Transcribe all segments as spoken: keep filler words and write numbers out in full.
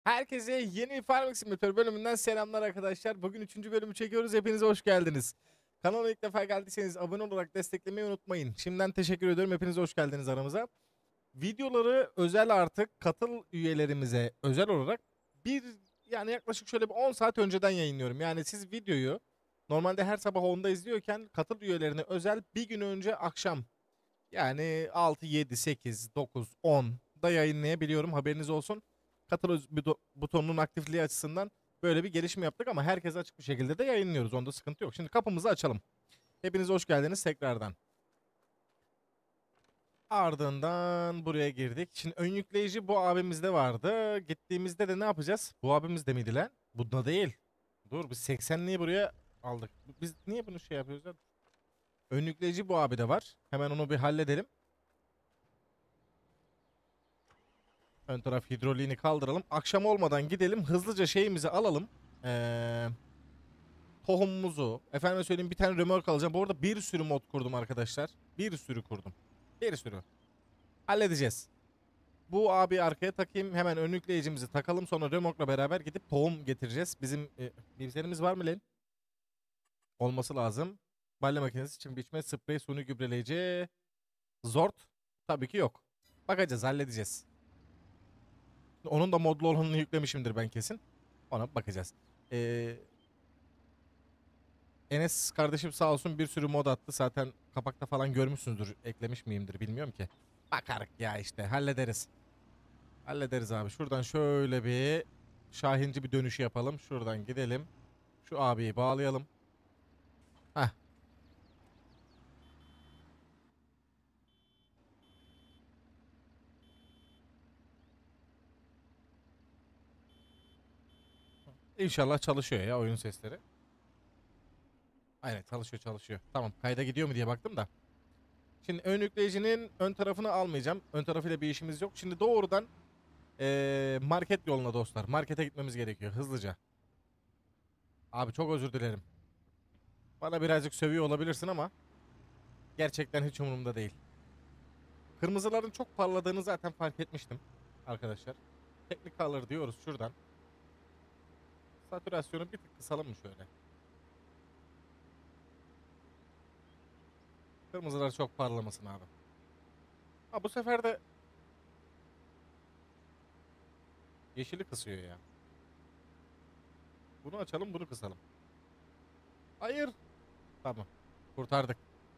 Herkese yeni bir Farming Simulator bölümünden selamlar arkadaşlar. Bugün üçüncü bölümü çekiyoruz. Hepinize hoş geldiniz. Kanala ilk defa geldiyseniz abone olarak desteklemeyi unutmayın. Şimdiden teşekkür ediyorum. Hepiniz hoş geldiniz aramıza. Videoları özel artık katıl üyelerimize özel olarak bir yani yaklaşık şöyle bir on saat önceden yayınlıyorum. Yani siz videoyu normalde her sabah onda izliyorken katıl üyelerine özel bir gün önce akşam yani altı, yedi, sekiz, dokuz, on da yayınlayabiliyorum. Haberiniz olsun. Katıl buto- butonunun aktifliği açısından böyle bir gelişme yaptık ama herkese açık bir şekilde de yayınlıyoruz. Onda sıkıntı yok. Şimdi kapımızı açalım. Hepiniz hoş geldiniz tekrardan. Ardından buraya girdik. Şimdi ön yükleyici bu abimizde vardı. Gittiğimizde de ne yapacağız? Bu abimizde miydi lan? Bunda değil. Dur biz seksenliği buraya aldık. Biz niye bunu şey yapıyoruz ya? Ön yükleyici bu abi de var. Hemen onu bir halledelim. Ön taraf hidroliğini kaldıralım. Akşam olmadan gidelim. Hızlıca şeyimizi alalım. Ee, tohumumuzu. Efendim söyleyeyim bir tane römork alacağım. Bu arada bir sürü mod kurdum arkadaşlar. Bir sürü kurdum. Bir sürü. Halledeceğiz. Bu abi arkaya takayım. Hemen ön yükleyicimizi takalım. Sonra römorkla beraber gidip tohum getireceğiz. Bizim e, bilgisayarımız var mı lan? Olması lazım. Balya makinesi için biçme, sprey, suni gübreleyici. Zort. Tabii ki yok. Bakacağız, halledeceğiz. Onun da modlu olanını yüklemişimdir ben kesin. Ona bakacağız. Ee, Enes kardeşim sağ olsun bir sürü mod attı. Zaten kapakta falan görmüşsünüzdür. Eklemiş miyimdir bilmiyorum ki. Bakarık ya işte hallederiz. Hallederiz abi. Şuradan şöyle bir şahinci bir dönüşü yapalım. Şuradan gidelim. Şu abiyi bağlayalım. Heh. İnşallah çalışıyor ya oyun sesleri. Aynen çalışıyor çalışıyor. Tamam kayda gidiyor mu diye baktım da. Şimdi ön yükleyicinin ön tarafını almayacağım. Ön tarafıyla bir işimiz yok. Şimdi doğrudan ee, market yoluna dostlar. Markete gitmemiz gerekiyor hızlıca. Abi çok özür dilerim. Bana birazcık sövüyor olabilirsin ama gerçekten hiç umurumda değil. Kırmızıların çok parladığını zaten fark etmiştim arkadaşlar. Teknik color diyoruz şuradan. Satürasyonu bir tık kısalım mı şöyle? Kırmızılar çok parlamasın abi. Ha bu sefer de yeşili kısıyor ya. Bunu açalım bunu kısalım. Hayır. Tamam. Kurtardık.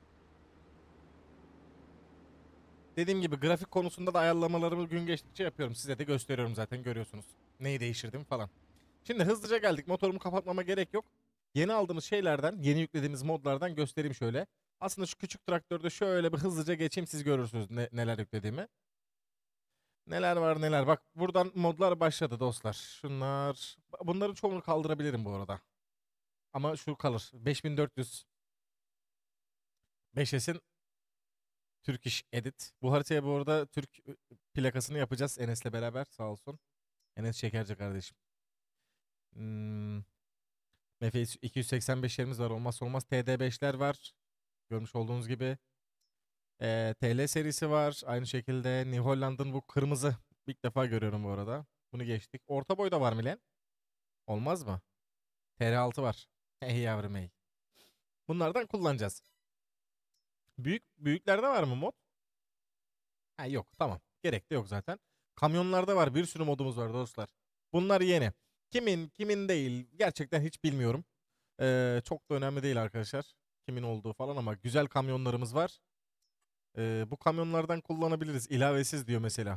Dediğim gibi grafik konusunda da ayarlamalarımı gün geçtikçe yapıyorum. Size de gösteriyorum zaten görüyorsunuz. Neyi değiştirdim falan. Şimdi hızlıca geldik. Motorumu kapatmama gerek yok. Yeni aldığımız şeylerden, yeni yüklediğimiz modlardan göstereyim şöyle. Aslında şu küçük traktörde şöyle bir hızlıca geçeyim siz görürsünüz ne- neler yüklediğimi. Neler var neler. Bak buradan modlar başladı dostlar. Şunlar. Bunların çoğunu kaldırabilirim bu arada. Ama şu kalır. beş bin dört yüz beş S'in Turkish Edit. Bu haritaya bu arada Türk ı, plakasını yapacağız Enes'le beraber sağ olsun. Enes Şekerci kardeşim. Hmm, M F iki yüz seksen beşlerimiz var. Olmazsa olmaz T D beşler var. Görmüş olduğunuz gibi. Ee, T L serisi var. Aynı şekilde New Holland'ın bu kırmızı. İlk defa görüyorum bu arada. Bunu geçtik. Orta boy da var mı lan? Olmaz mı? T R altı var. Hey yavrum hey. Bunlardan kullanacağız. Büyük büyüklerde var mı mod? Ha yok tamam. Gerek de yok zaten. Kamyonlarda var. Bir sürü modumuz var dostlar. Bunlar yeni. Kimin kimin değil gerçekten hiç bilmiyorum. Ee, çok da önemli değil arkadaşlar. Kimin olduğu falan ama güzel kamyonlarımız var. Ee, bu kamyonlardan kullanabiliriz. İlavesiz diyor mesela.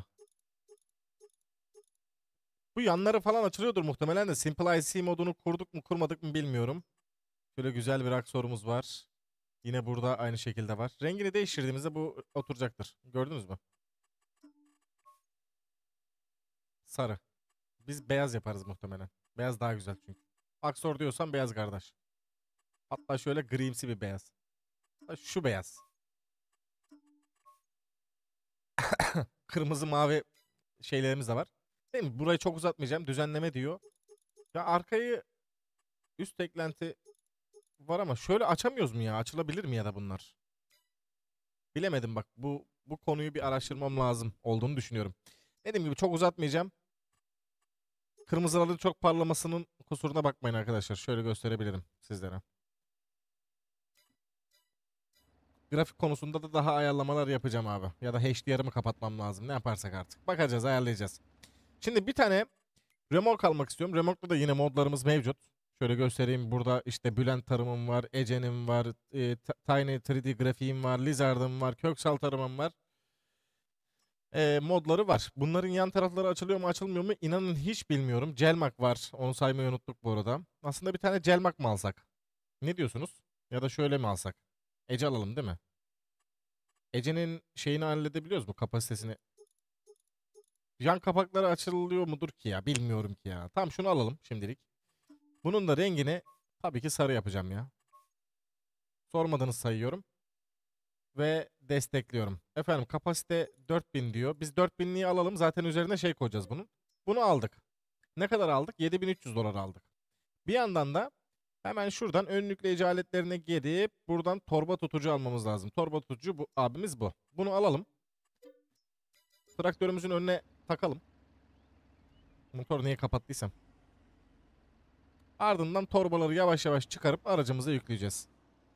Bu yanları falan açılıyordur muhtemelen de. Simple I C modunu kurduk mu kurmadık mı bilmiyorum. Şöyle güzel bir aksorumuz var. Yine burada aynı şekilde var. Rengini değiştirdiğimizde bu oturacaktır. Gördünüz mü? Sarı. Biz beyaz yaparız muhtemelen. Beyaz daha güzel çünkü. Aksor diyorsan beyaz kardeş. Hatta şöyle grimsi bir beyaz. Ha, şu beyaz. Kırmızı mavi şeylerimiz de var. Değil mi? Burayı çok uzatmayacağım. Düzenleme diyor. Ya arkayı üst eklenti var ama şöyle açamıyoruz mu ya? Açılabilir mi ya da bunlar? Bilemedim bak. Bu bu konuyu bir araştırmam lazım olduğunu düşünüyorum. Dediğim gibi çok uzatmayacağım. Kırmızıların çok parlamasının kusuruna bakmayın arkadaşlar. Şöyle gösterebilirim sizlere. Grafik konusunda da daha ayarlamalar yapacağım abi. Ya da H D R'ımı kapatmam lazım. Ne yaparsak artık. Bakacağız, ayarlayacağız. Şimdi bir tane remork almak istiyorum. Remork'ta da yine modlarımız mevcut. Şöyle göstereyim. Burada işte Bülent tarımım var. Ece'nim var. E, Tiny üç D grafiğim var. Lizard'ım var. Köksal tarımım var. E, modları var. Bunların yan tarafları açılıyor mu açılmıyor mu? İnanın hiç bilmiyorum. Celmak var. Onu saymayı unuttuk bu arada. Aslında bir tane Celmak mı alsak? Ne diyorsunuz? Ya da şöyle mi alsak? Ece alalım değil mi? Ece'nin şeyini halledebiliyoruz mu? Kapasitesini. Yan kapakları açılıyor mudur ki ya? Bilmiyorum ki ya. Tamam, şunu alalım şimdilik. Bunun da rengini tabii ki sarı yapacağım ya. Sormadığınız sayıyorum. Ve destekliyorum. Efendim kapasite dört bin diyor. Biz dört binliği alalım. Zaten üzerine şey koyacağız bunun. Bunu aldık. Ne kadar aldık? yedi bin üç yüz dolar aldık. Bir yandan da hemen şuradan ön yükleyici aletlerine gelip buradan torba tutucu almamız lazım. Torba tutucu bu abimiz bu. Bunu alalım. Traktörümüzün önüne takalım. Motor niye kapattıysam. Ardından torbaları yavaş yavaş çıkarıp aracımıza yükleyeceğiz.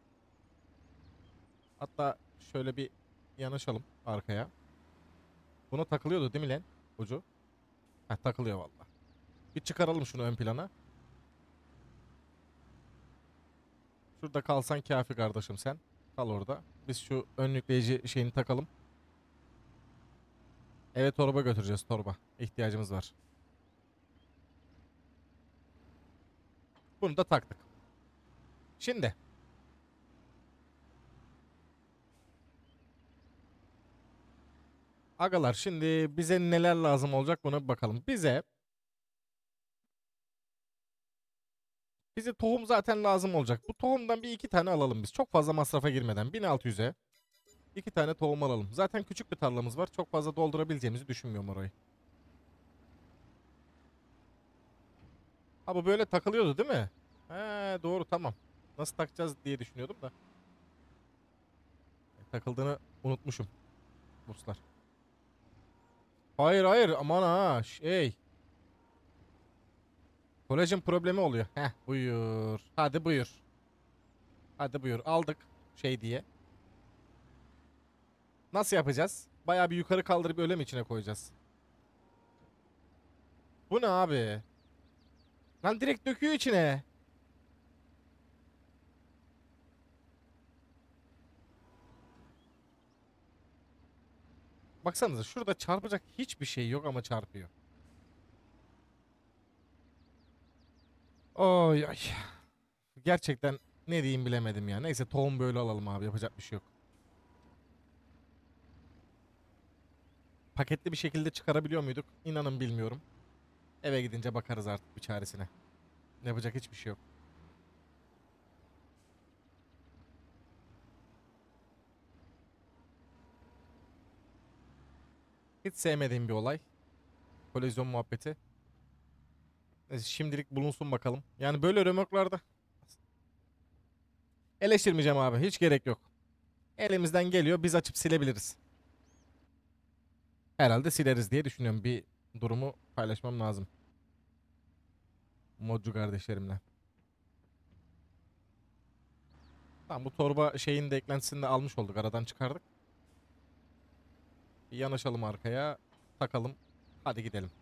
Hatta şöyle bir yanaşalım arkaya. Buna takılıyordu değil mi lan ucu? Heh, takılıyor valla. Bir çıkaralım şunu ön plana. Şurada kalsan kafi kardeşim sen. Kal orada. Biz şu ön yükleyici şeyini takalım. Evet, torba götüreceğiz, torba. İhtiyacımız var. Bunu da taktık. Şimdi. Agalar şimdi bize neler lazım olacak buna bir bakalım. Bize Bize tohum zaten lazım olacak. Bu tohumdan bir iki tane alalım biz. Çok fazla masrafa girmeden. bin altı yüze iki tane tohum alalım. Zaten küçük bir tarlamız var. Çok fazla doldurabileceğimizi düşünmüyorum orayı. Ha, bu böyle takılıyordu değil mi? He, doğru, tamam. Nasıl takacağız diye düşünüyordum da. E, takıldığını unutmuşum. Buslar. Hayır hayır, aman ha. Şey. Kolajen problemi oluyor. Heh, buyur. Hadi buyur. Hadi buyur. Aldık şey diye. Nasıl yapacağız? Bayağı bir yukarı kaldırıp öyle mi içine koyacağız? Bu ne abi? Lan direkt döküyor içine. Baksanıza, şurada çarpacak hiçbir şey yok ama çarpıyor. Oy ay. Gerçekten ne diyeyim bilemedim ya. Neyse, tohum böyle alalım abi, yapacak bir şey yok. Paketli bir şekilde çıkarabiliyor muyduk? İnanın bilmiyorum. Eve gidince bakarız artık bir çaresine. Yapacak hiçbir şey yok. Hiç sevmediğim bir olay. Kolizyon muhabbeti. Neyse, şimdilik bulunsun bakalım. Yani böyle römorklarda eleştirmeyeceğim abi. Hiç gerek yok. Elimizden geliyor, biz açıp silebiliriz. Herhalde sileriz diye düşünüyorum. Bir durumu paylaşmam lazım. Modcu kardeşlerimle. Tamam, bu torba şeyin de eklentisini de almış olduk. Aradan çıkardık. Bir yanaşalım arkaya. Takalım. Hadi gidelim.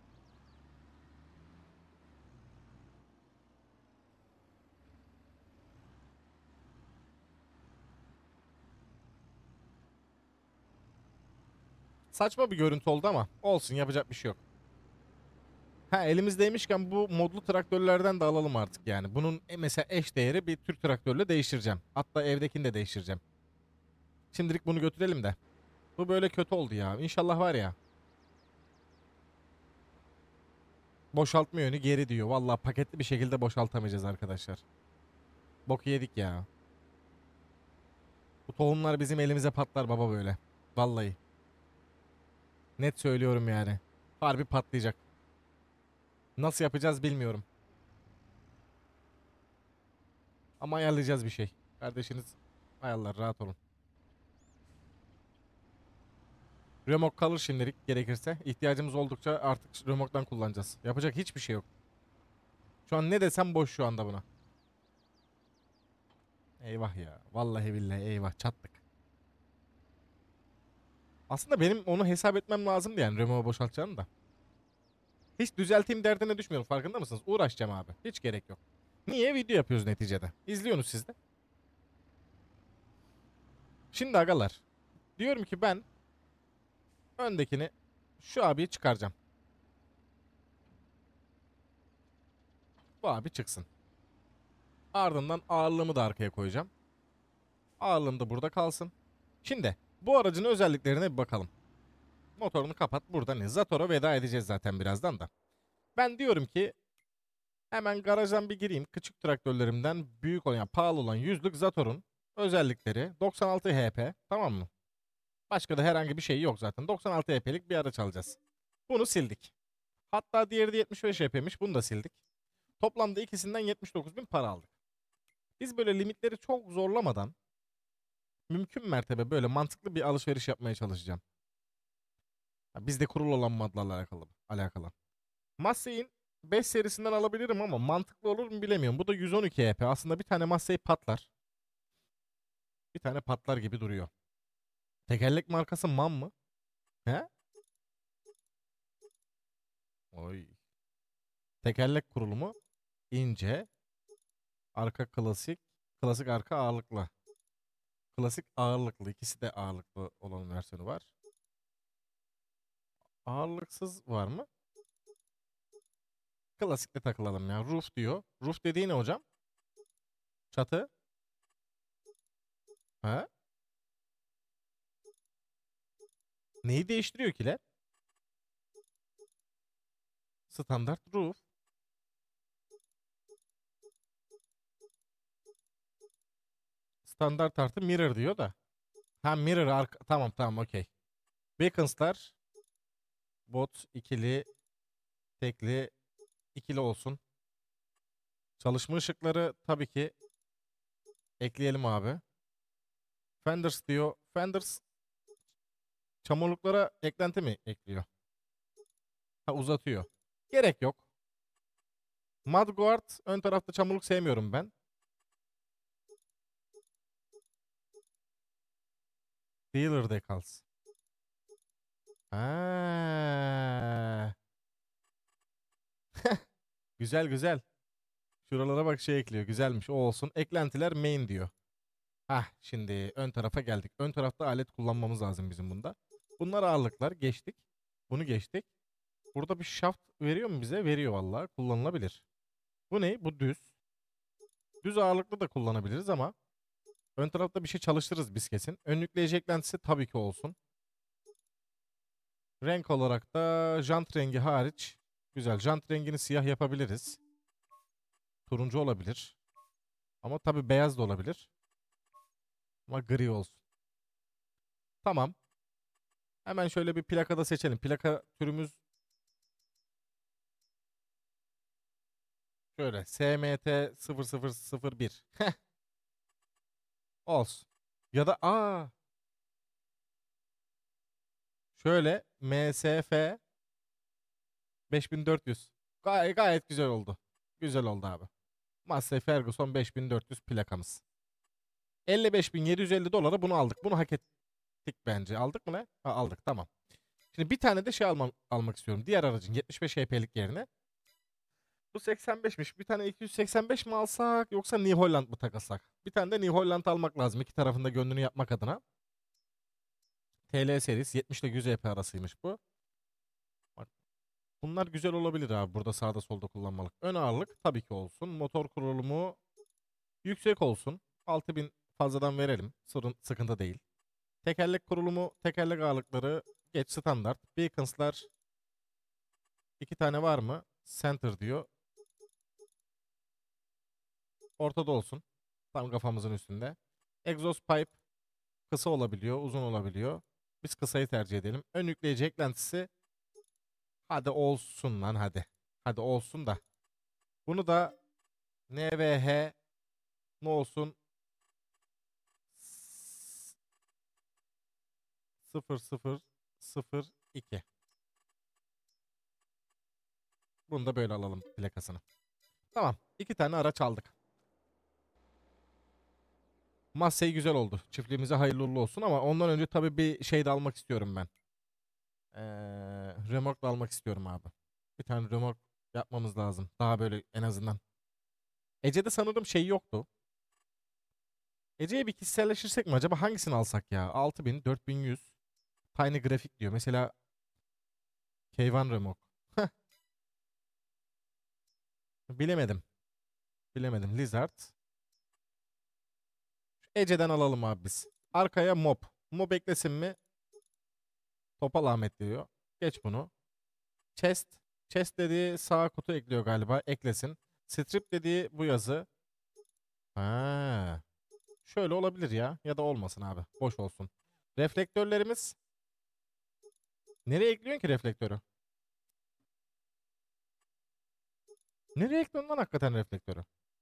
Saçma bir görüntü oldu ama olsun, yapacak bir şey yok. Ha, elimizdeymişken bu modlu traktörlerden de alalım artık yani. Bunun e, mesela eş değeri bir Türk traktörle değiştireceğim. Hatta evdekini de değiştireceğim. Şimdilik bunu götürelim de. Bu böyle kötü oldu ya. İnşallah var ya. Boşaltma yönü geri diyor. Vallahi paketli bir şekilde boşaltamayacağız arkadaşlar. Bok yedik ya. Bu tohumlar bizim elimize patlar baba böyle. Vallahi. Net söylüyorum yani. Harbi patlayacak. Nasıl yapacağız bilmiyorum. Ama ayarlayacağız bir şey. Kardeşiniz ayarlar, rahat olun. Remork kalır şimdilik gerekirse. İhtiyacımız oldukça artık remorktan kullanacağız. Yapacak hiçbir şey yok. Şu an ne desem boş şu anda buna. Eyvah ya. Vallahi billahi eyvah, çattık. Aslında benim onu hesap etmem lazımdı yani Renault'u boşaltacağını da. Hiç düzelteyim derdine düşmüyorum, farkında mısınız? Uğraşacağım abi. Hiç gerek yok. Niye? Video yapıyoruz neticede. İzliyorsunuz siz de. Şimdi agalar. Diyorum ki ben öndekini, şu abiyi çıkaracağım. Bu abi çıksın. Ardından ağırlığımı da arkaya koyacağım. Ağırlığım da burada kalsın. Şimdi bu aracın özelliklerine bir bakalım. Motorunu kapat. Burada ne? Zator'a veda edeceğiz zaten birazdan da. Ben diyorum ki hemen garajdan bir gireyim. Küçük traktörlerimden büyük olan, yani pahalı olan yüzlük Zator'un özellikleri doksan altı H P, tamam mı? Başka da herhangi bir şey yok zaten. doksan altı H P'lik bir araç alacağız. Bunu sildik. Hatta diğeri de yetmiş beş H P'miş. Bunu da sildik. Toplamda ikisinden yetmiş dokuz bin para aldık. Biz böyle limitleri çok zorlamadan mümkün mertebe böyle mantıklı bir alışveriş yapmaya çalışacağım. Ya bizde kurul olan modlarla alakalı. alakalı. Massey'in beş serisinden alabilirim ama mantıklı olur mu bilemiyorum. Bu da yüz on iki H P. Aslında bir tane Massey patlar. Bir tane patlar gibi duruyor. Tekerlek markası M A M mı? He? Oy. Tekerlek kurulumu ince. Arka klasik. Klasik arka ağırlıklı. Klasik ağırlıklı. İkisi de ağırlıklı olan versiyonu var. Ağırlıksız var mı? Klasikte takılalım ya. Roof diyor. Roof dediği ne hocam? Çatı. Ha? Neyi değiştiriyor kiler? Standart roof. Standart artı mirror diyor da. Ha, mirror arka. Tamam tamam, okey. Beacons'lar bot ikili, tekli, ikili olsun. Çalışma ışıkları tabii ki ekleyelim abi. Fenders diyor. Fenders çamurluklara eklenti mi ekliyor? Ha, uzatıyor. Gerek yok. Mudguard ön tarafta çamurluk sevmiyorum ben. Dealer decals. Ha. Güzel güzel. Şuralara bak, şey ekliyor. Güzelmiş. O olsun. Eklentiler main diyor. Hah, şimdi ön tarafa geldik. Ön tarafta alet kullanmamız lazım bizim bunda. Bunlar ağırlıklar. Geçtik. Bunu geçtik. Burada bir shaft veriyor mu bize? Veriyor vallahi. Kullanılabilir. Bu ne? Bu düz. Düz ağırlıklı da kullanabiliriz ama ön tarafta bir şey çalıştırırız biz kesin. Ön yükleyici eklentisi tabii ki olsun. Renk olarak da jant rengi hariç. Güzel. Jant rengini siyah yapabiliriz. Turuncu olabilir. Ama tabii beyaz da olabilir. Ama gri olsun. Tamam. Hemen şöyle bir plakada seçelim. Plaka türümüz şöyle S M T sıfır sıfır sıfır bir. Olsun. Ya da aa şöyle M S F beş bin dört yüz. Gay gayet güzel oldu. Güzel oldu abi. Massey Ferguson beş bin dört yüz plakamız. elli beş bin yedi yüz elli dolara bunu aldık. Bunu hak ettik bence. Aldık mı ne? Ha, aldık, tamam. Şimdi bir tane de şey almam, almak istiyorum. Diğer aracın yetmiş beş H P'lik yerine. Bu seksen beşmiş. Bir tane iki yüz seksen beş mi alsak yoksa New Holland mı takılsak? Bir tane de New Holland almak lazım. İki tarafında gönlünü yapmak adına. T L serisi yetmiş ile yüz H P arasıymış bu. Bak, bunlar güzel olabilir abi. Burada sağda solda kullanmalık. Ön ağırlık tabii ki olsun. Motor kurulumu yüksek olsun. altı bin fazladan verelim. Sorun, sıkıntı değil. Tekerlek kurulumu, tekerlek ağırlıkları geç, standart. Beacons'lar iki tane var mı? Center diyor. Ortada olsun. Tam kafamızın üstünde. Exhaust pipe kısa olabiliyor, uzun olabiliyor. Biz kısayı tercih edelim. Ön yükleyici eklentisi hadi olsun lan, hadi. Hadi olsun da. Bunu da N V H ne olsun? sıfır sıfır sıfır iki. Bunu da böyle alalım plakasını. Tamam. iki tane araç aldık. Massey güzel oldu. Çiftliğimize hayırlı uğurlu olsun ama ondan önce tabii bir şey de almak istiyorum ben. Ee, Remork da almak istiyorum abi. Bir tane remork yapmamız lazım. Daha böyle en azından. Ece'de sanırım şey yoktu. Ece'ye bir kişiselleşirsek mi acaba, hangisini alsak ya? altı bin, dört bin yüz. Tiny grafik diyor. Mesela K bir remork. Heh, bilemedim. Bilemedim. Lizard. Ece'den alalım abi biz. Arkaya mob. Mob eklesin mi? Topal Ahmet diyor. Geç bunu. Chest. Chest dediği sağ kutu ekliyor galiba. Eklesin. Strip dediği bu yazı. Ha. Şöyle olabilir ya. Ya da olmasın abi. Boş olsun. Reflektörlerimiz. Nereye ekliyorsun ki reflektörü? Nereye ekliyorsun lan hakikaten reflektörü?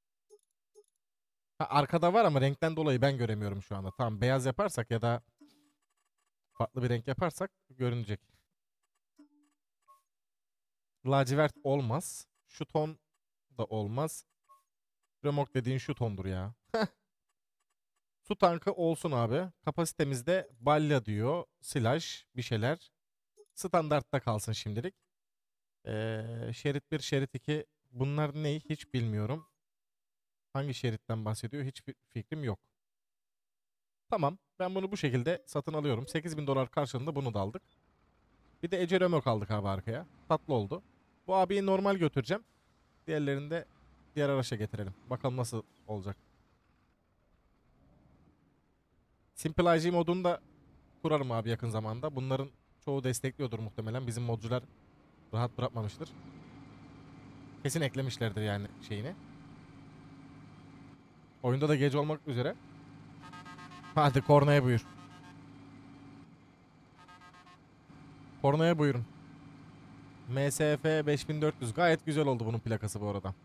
Ha, arkada var ama renkten dolayı ben göremiyorum şu anda. Tamam, beyaz yaparsak ya da farklı bir renk yaparsak görünecek. Lacivert olmaz. Şu ton da olmaz. Remork dediğin şu tondur ya. Su tankı olsun abi. Kapasitemizde balya diyor. Silaj bir şeyler. Standartta kalsın şimdilik. Ee, şerit bir, şerit iki. Bunlar ne? Hiç bilmiyorum. Hangi şeritten bahsediyor? Hiçbir fikrim yok. Tamam. Ben bunu bu şekilde satın alıyorum. sekiz bin dolar karşılığında bunu da aldık. Bir de Ece Remork aldık abi arkaya. Tatlı oldu. Bu abiyi normal götüreceğim. Diğerlerini de diğer araça getirelim. Bakalım nasıl olacak. Simple I G modunu da kurarım abi yakın zamanda. Bunların çoğu destekliyordur muhtemelen. Bizim modcular rahat bırakmamıştır. Kesin eklemişlerdir yani şeyini. Oyunda da gece olmak üzere. Hadi kornaya buyur. Kornaya buyurun. M S F beş bin dört yüz gayet güzel oldu bunun plakası bu arada.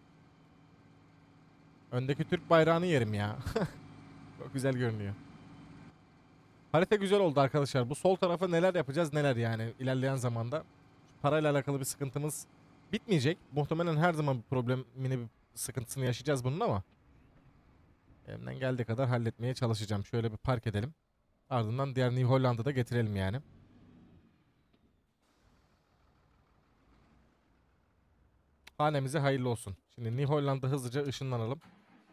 Öndeki Türk bayrağını yerim ya. Çok güzel görünüyor. Harita güzel oldu arkadaşlar. Bu sol tarafa neler yapacağız neler yani ilerleyen zamanda. Parayla alakalı bir sıkıntımız bitmeyecek. Muhtemelen her zaman bir problemini, bir sıkıntısını yaşayacağız bunun ama elimden geldiği kadar halletmeye çalışacağım. Şöyle bir park edelim. Ardından diğer New Hollanda'da getirelim yani. Hanemize hayırlı olsun. Şimdi New Hollanda hızlıca ışınlanalım.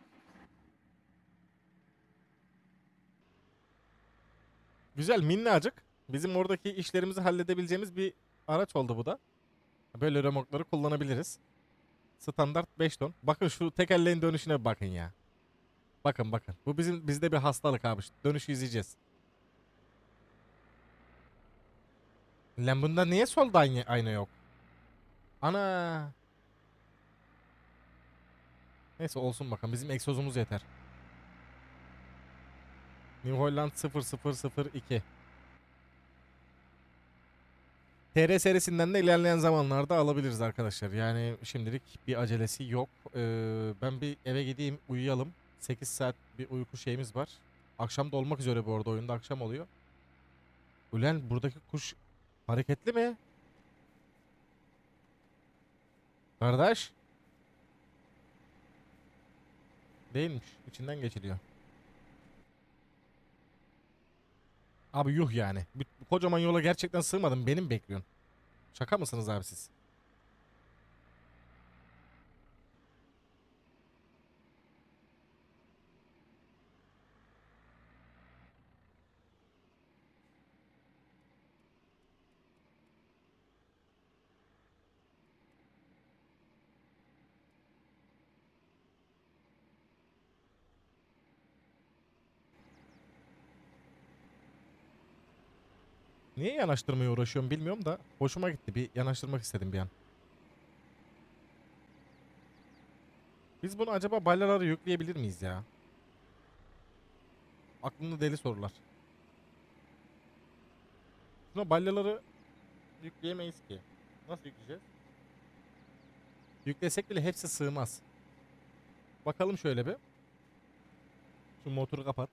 Güzel, minnacık. Bizim oradaki işlerimizi halledebileceğimiz bir araç oldu bu da. Böyle remorkları kullanabiliriz. Standart beş ton. Bakın şu tekerleğin dönüşüne bir bakın ya. Bakın bakın. Bu bizim bizde bir hastalık abi. Dönüşü izleyeceğiz. Lan bunda niye solda ayna, ayna yok? Ana. Neyse olsun bakalım. Bizim egzozumuz yeter. New Holland sıfır sıfır sıfır iki. T R serisinden de ilerleyen zamanlarda alabiliriz arkadaşlar. Yani şimdilik bir acelesi yok. Ee, ben bir eve gideyim, uyuyalım. sekiz saat bir uyku şeyimiz var. Akşam da olmak üzere bu arada, oyunda akşam oluyor. Ulan buradaki kuş hareketli mi? Kardeş. Değilmiş. İçinden geçiliyor. Abi yuh yani. Bu bu kocaman yola gerçekten sığmadım. Beni mi bekliyorsun? Şaka mısınız abi siz? Niye yanaştırmaya uğraşıyorum bilmiyorum da hoşuma gitti. Bir yanaştırmak istedim bir an. Biz bunu acaba balyalara yükleyebilir miyiz ya? Aklımda deli sorular. Buna balyaları yükleyemeyiz ki. Nasıl yükleyeceğiz? Yüklesek bile hepsi sığmaz. Bakalım şöyle bir. Şu motoru kapat.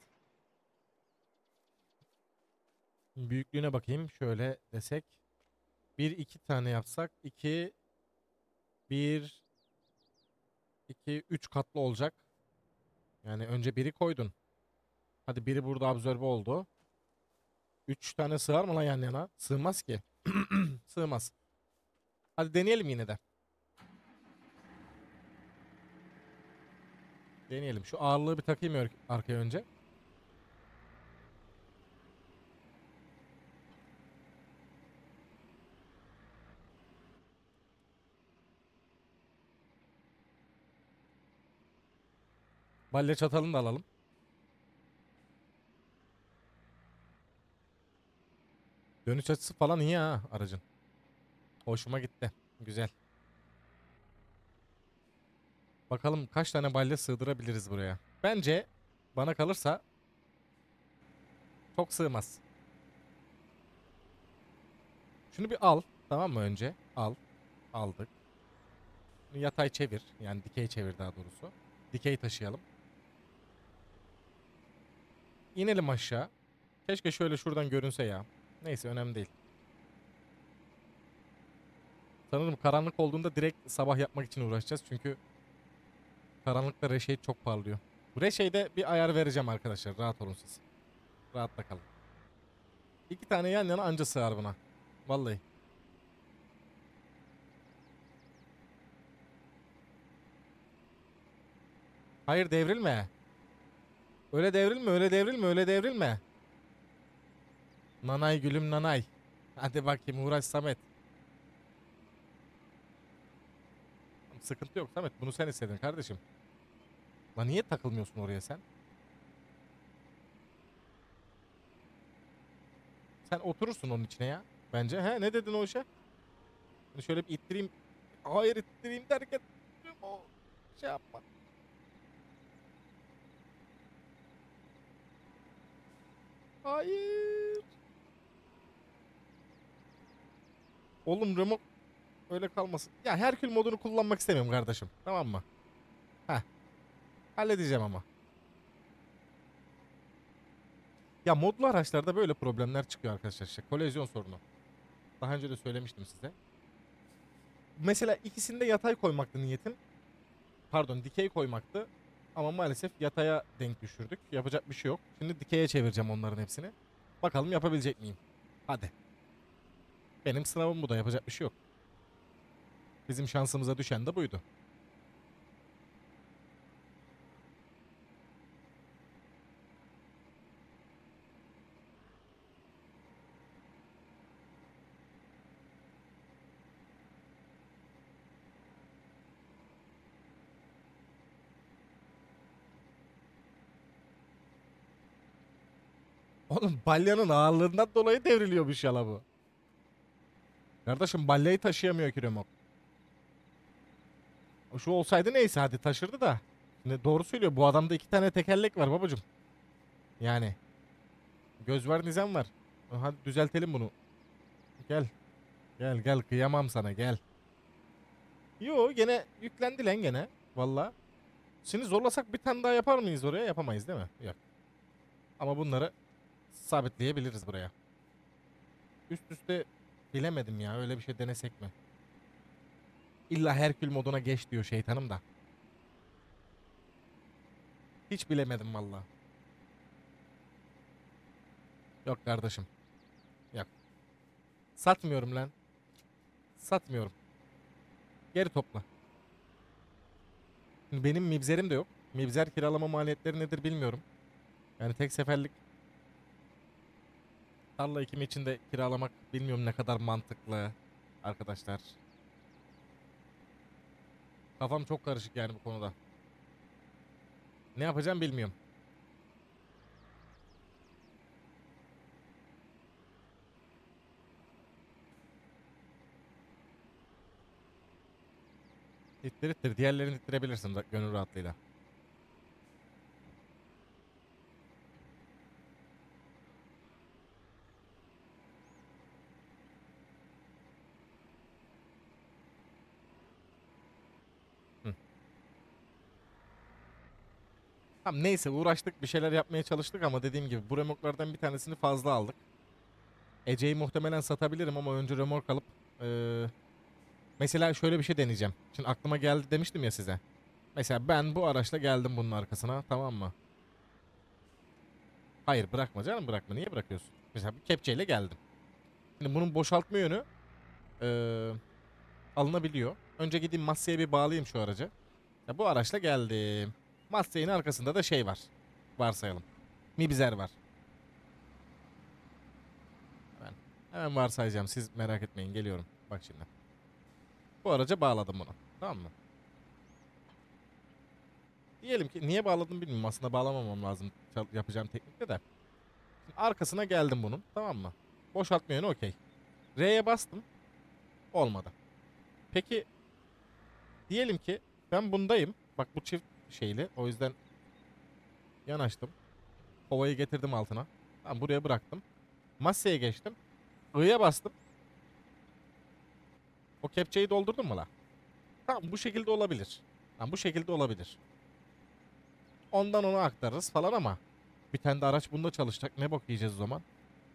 Büyüklüğüne bakayım. Şöyle desek. Bir iki tane yapsak. iki bir iki, üç katlı olacak. Yani önce biri koydun. Hadi biri burada absorbe oldu. üç tane sığar mı lan yan yana? Sığmaz ki. Sığmaz. Hadi deneyelim yine de. Deneyelim. Şu ağırlığı bir takayım ör- arkaya önce. Balya çatalını da alalım. Dönüş açısı falan iyi ha aracın. Hoşuma gitti. Güzel. Bakalım kaç tane balya sığdırabiliriz buraya. Bence bana kalırsa çok sığmaz. Şunu bir al. Tamam mı önce? Al. Aldık. Bunu yatay çevir. Yani dikey çevir daha doğrusu. Dikey taşıyalım. İnelim aşağı. Keşke şöyle şuradan görünse ya. Neyse önemli değil. Sanırım karanlık olduğunda direkt sabah yapmak için uğraşacağız. Çünkü karanlıkta reşade çok parlıyor. Bu reşade'e bir ayar vereceğim arkadaşlar. Rahat olun siz. Rahatla kalın. İki tane yan yana anca sığar buna. Vallahi. Hayır devrilme. Öyle devrilme, öyle devrilme, öyle devrilme. Nanay gülüm nanay. Hadi bakayım uğraş Samet. Sıkıntı yok Samet. Bunu sen istedin kardeşim. Lan niye takılmıyorsun oraya sen? Sen oturursun onun içine ya. Bence. He ne dedin o işe? Hani şöyle bir ittireyim. Hayır ittireyim derken o şey yapma. Hayır. Oğlum remote öyle kalmasın. Ya Herkül modunu kullanmak istemiyorum kardeşim. Tamam mı? Heh. Halledeceğim ama. Ya modlu araçlarda böyle problemler çıkıyor arkadaşlar. İşte kolizyon sorunu. Daha önce de söylemiştim size. Mesela ikisinde yatay koymaktı niyetim. Pardon dikey koymaktı. Ama maalesef yataya denk düşürdük. Yapacak bir şey yok. Şimdi dikeye çevireceğim onların hepsini. Bakalım yapabilecek miyim? Hadi. Benim sınavım bu da yapacak bir şey yok. Bizim şansımıza düşen de buydu. Oğlum balyanın ağırlığından dolayı devriliyormuş yala bu. Kardeşim balyayı taşıyamıyor ki remok. O şu olsaydı neyse hadi taşırdı da. Şimdi doğru söylüyor. Bu adamda iki tane tekerlek var babacım. Yani. Göz var nizam var. Hadi düzeltelim bunu. Gel. Gel gel kıyamam sana gel. Yo gene yüklendi lan gene. Valla. Şimdi zorlasak bir tane daha yapar mıyız oraya? Yapamayız değil mi? Yok. Ama bunları sabitleyebiliriz buraya. Üst üste bilemedim ya. Öyle bir şey denesek mi? İlla Herkül moduna geç diyor şeytanım da. Hiç bilemedim valla. Yok kardeşim. Yok. Satmıyorum lan. Satmıyorum. Geri topla. Şimdi benim mibzerim de yok. Mibzer kiralama maliyetleri nedir bilmiyorum. Yani tek seferlik tarla ekimi için de kiralamak bilmiyorum ne kadar mantıklı arkadaşlar. Kafam çok karışık yani bu konuda. Ne yapacağım bilmiyorum. İttir ittir. Diğerlerini ittirebilirsin ra- gönül rahatlığıyla. Hı. Tamam neyse uğraştık bir şeyler yapmaya çalıştık ama dediğim gibi bu remorklardan bir tanesini fazla aldık. Ece'yi muhtemelen satabilirim ama önce remork alıp eee, mesela şöyle bir şey deneyeceğim. Şimdi aklıma geldi demiştim ya size. Mesela ben bu araçla geldim bunun arkasına, tamam mı? Hayır, bırakma canım, bırakma. Niye bırakıyorsun? Mesela bir kepçeyle geldim. Şimdi bunun boşaltma yönü eee, alınabiliyor. Önce gideyim Massey'e bir bağlayayım şu aracı. Ya bu araçla geldim. Massey'in arkasında da şey var. Varsayalım. Mibzer var. Hemen, hemen varsayacağım. Siz merak etmeyin. Geliyorum. Bak şimdi. Bu araca bağladım bunu. Tamam mı? Diyelim ki niye bağladım bilmiyorum. Aslında bağlamamam lazım. Yapacağım teknikte de. Şimdi arkasına geldim bunun. Tamam mı? Boşaltma yönü okey. R'ye bastım. Olmadı. Peki diyelim ki ben bundayım. Bak bu çift şeyli. O yüzden yanaştım. Kovayı getirdim altına. Tamam, buraya bıraktım. Masaya geçtim. I'ya bastım. O kepçeyi doldurdun mu la? Tamam, bu şekilde olabilir. Tamam, bu şekilde olabilir. Ondan ona aktarırız falan ama bir tane de araç bunda çalışacak. Ne bok yiyeceğiz o zaman?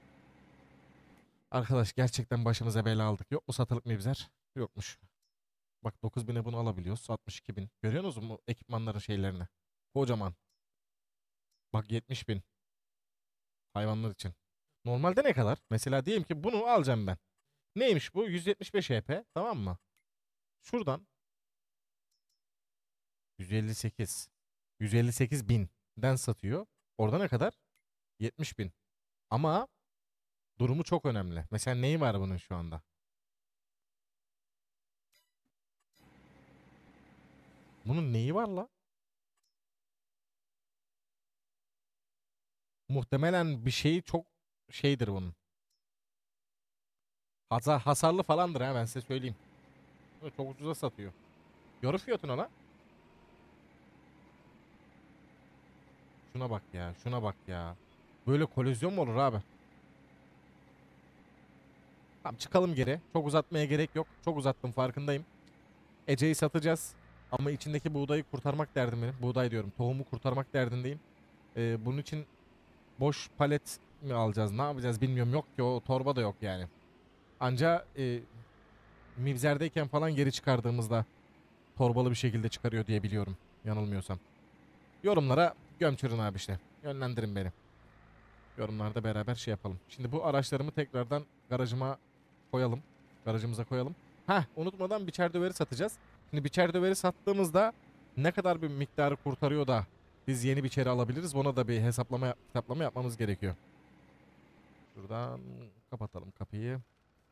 Arkadaş gerçekten başımıza bela aldık. Yok mu satılık mibzer? Yokmuş. Bak dokuz bine bunu alabiliyoruz. altmış iki bin. Görüyorsunuz mu ekipmanların şeylerini? Kocaman. Bak yetmiş bin. Hayvanlar için. Normalde ne kadar? Mesela diyelim ki bunu alacağım ben. Neymiş bu? yüz yetmiş beş E P. Tamam mı? Şuradan yüz elli sekiz. yüz elli sekiz binden satıyor. Orada ne kadar? yetmiş bin. Ama durumu çok önemli. Mesela neyi var bunun şu anda? Bunun neyi var la? Muhtemelen bir şeyi çok şeydir bunun. Hasar, hasarlı falandır ha, ben size söyleyeyim. Çok ucuza satıyor. Yarı fiyatına la. Şuna bak ya, şuna bak ya. Böyle kolizyon mu olur abi? Tamam, çıkalım geri. Çok uzatmaya gerek yok. Çok uzattım, farkındayım. Ece'yi satacağız. Ama içindeki buğdayı kurtarmak derdindeyim. Buğday diyorum. Tohumu kurtarmak derdindeyim. Ee, bunun için boş palet mi alacağız? Ne yapacağız bilmiyorum. Yok ki, o torba da yok yani. Anca e, Mibzer'deyken falan geri çıkardığımızda torbalı bir şekilde çıkarıyor diye biliyorum. Yanılmıyorsam. Yorumlara gömçürün abi işte. Yönlendirin beni. Yorumlarda beraber şey yapalım. Şimdi bu araçlarımı tekrardan garajıma koyalım. Garajımıza koyalım. Heh, unutmadan biçer döveri satacağız. Şimdi biçer döveri sattığımızda ne kadar bir miktarı kurtarıyor da biz yeni biçeri alabiliriz. Buna da bir hesaplama, hesaplama yapmamız gerekiyor. Şuradan kapatalım kapıyı.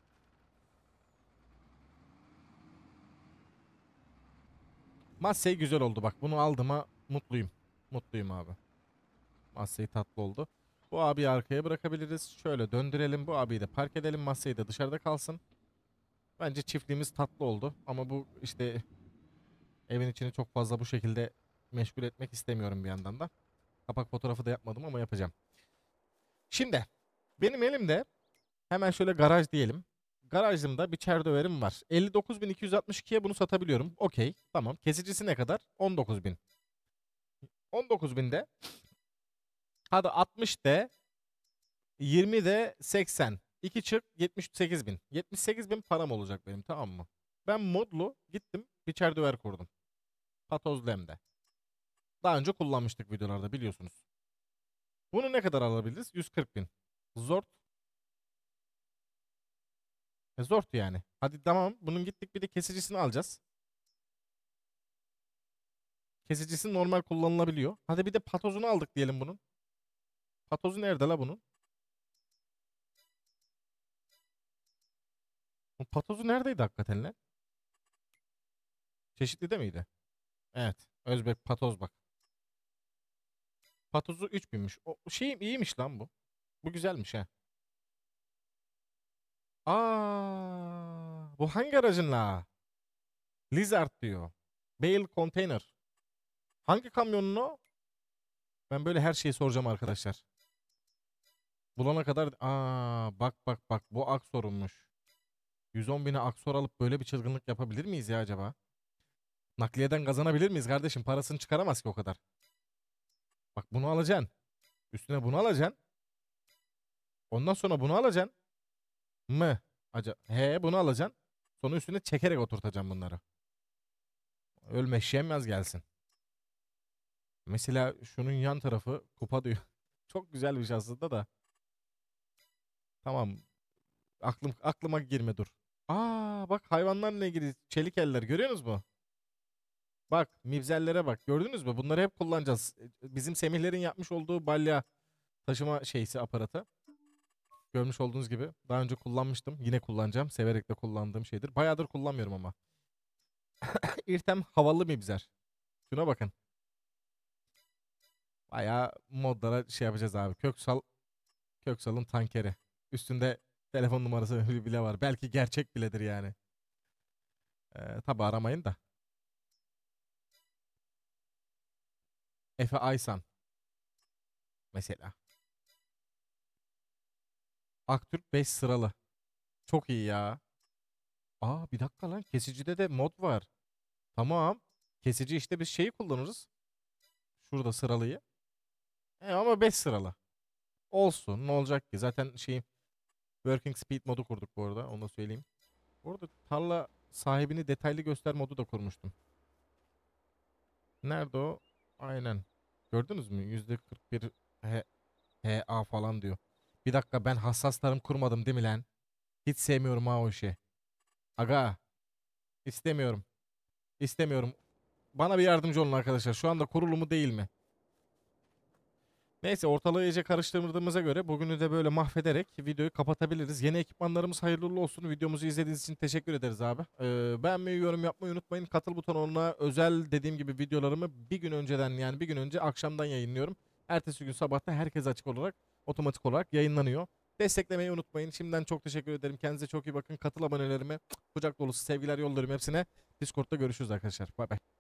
Massey güzel oldu bak. Bunu aldığıma mutluyum. Mutluyum abi. Massey tatlı oldu. Bu abiyi arkaya bırakabiliriz. Şöyle döndürelim. Bu abiyi de park edelim. Massey de dışarıda kalsın. Bence çiftliğimiz tatlı oldu. Ama bu işte evin içini çok fazla bu şekilde meşgul etmek istemiyorum bir yandan da. Kapak fotoğrafı da yapmadım ama yapacağım. Şimdi benim elimde hemen şöyle garaj diyelim. Garajımda bir çerdöverim var. elli dokuz bin iki yüz altmış ikiye bunu satabiliyorum. Okey. Tamam. Kesicisi ne kadar? on dokuz bin. on dokuz binde hadi altmış de yirmi de seksen. iki çık yetmiş sekiz bin. yetmiş sekiz bin param olacak benim, tamam mı? Ben modlu gittim bir çerdöver kurdum. Patozlu hem de. Daha önce kullanmıştık videolarda, biliyorsunuz. Bunu ne kadar alabiliriz? yüz kırk bin. Zort. E zort yani. Hadi tamam. Bunun gittik bir de kesicisini alacağız. Kesicisi normal kullanılabiliyor. Hadi bir de patozunu aldık diyelim bunun. Patozu nerede la bunun? Bu patozu neredeydi hakikaten lan? Çeşitli de miydi? Evet. Özbek patoz bak. Patozu üç binmiş. O şey iyiymiş lan bu. Bu güzelmiş ha. Aa, bu hangi aracın la? Lizard diyor. Bale Container. Hangi kamyonun o? Ben böyle her şeyi soracağım arkadaşlar. Bulana kadar... Aa, bak bak bak, bu Aksor'unmuş. yüz on bine Aksor alıp böyle bir çılgınlık yapabilir miyiz ya acaba? Nakliyeden kazanabilir miyiz kardeşim? Parasını çıkaramaz ki o kadar. Bak bunu alacaksın. Üstüne bunu alacaksın. Ondan sonra bunu alacaksın. Mı? Acaba. He, bunu alacaksın. Sonra üstüne çekerek oturtacağım bunları. Ölme şemmez gelsin. Mesela şunun yan tarafı kupa diyor. Çok güzelmiş aslında da. Tamam. Aklım aklıma girme dur. Aa bak hayvanlarla ilgili çelik eller görüyorsunuz mu? Bak mibzellere bak gördünüz mü? Bunları hep kullanacağız. E, Bizim Semihlerin yapmış olduğu balya taşıma şeysi aparatı. Görmüş olduğunuz gibi. Daha önce kullanmıştım. Yine kullanacağım. Severek de kullandığım şeydir. Bayağıdır kullanmıyorum ama. İrtem havalı mibzer. Şuna bakın. Bayağı modlara şey yapacağız abi. Köksal, Köksal'ın tankeri. Üstünde telefon numarası bile var. Belki gerçek biledir yani. Ee, tabi aramayın da. Efe Aysan mesela. Aktürk beş sıralı. Çok iyi ya. Aa bir dakika lan. Kesicide de mod var. Tamam. Kesici işte biz şeyi kullanırız. Şurada sıralıyı. E, ama beş sıralı. Olsun. Ne olacak ki? Zaten şey Working Speed modu kurduk bu arada. Onu da söyleyeyim. Bu arada tarla sahibini detaylı göster modu da kurmuştum. Nerede o? Aynen. Gördünüz mü? yüzde kırk bir H HA falan diyor. Bir dakika ben hassas tarım kurmadım değil mi lan? Hiç sevmiyorum ha o işi. Aga istemiyorum. İstemiyorum. Bana bir yardımcı olun arkadaşlar. Şu anda kurulu mu değil mi? Neyse ortalığı iyice karıştırdığımıza göre bugünü de böyle mahvederek videoyu kapatabiliriz. Yeni ekipmanlarımız hayırlı uğurlu olsun. Videomuzu izlediğiniz için teşekkür ederiz abi. Ee, beğenmeyi, yorum yapmayı unutmayın. Katıl butonuna özel dediğim gibi videolarımı bir gün önceden yani bir gün önce akşamdan yayınlıyorum. Ertesi gün sabahta herkes açık olarak otomatik olarak yayınlanıyor. Desteklemeyi unutmayın. Şimdiden çok teşekkür ederim. Kendinize çok iyi bakın. Katıl abonelerime kucak dolusu sevgiler yollarım hepsine. Discord'da görüşürüz arkadaşlar. Bay bay.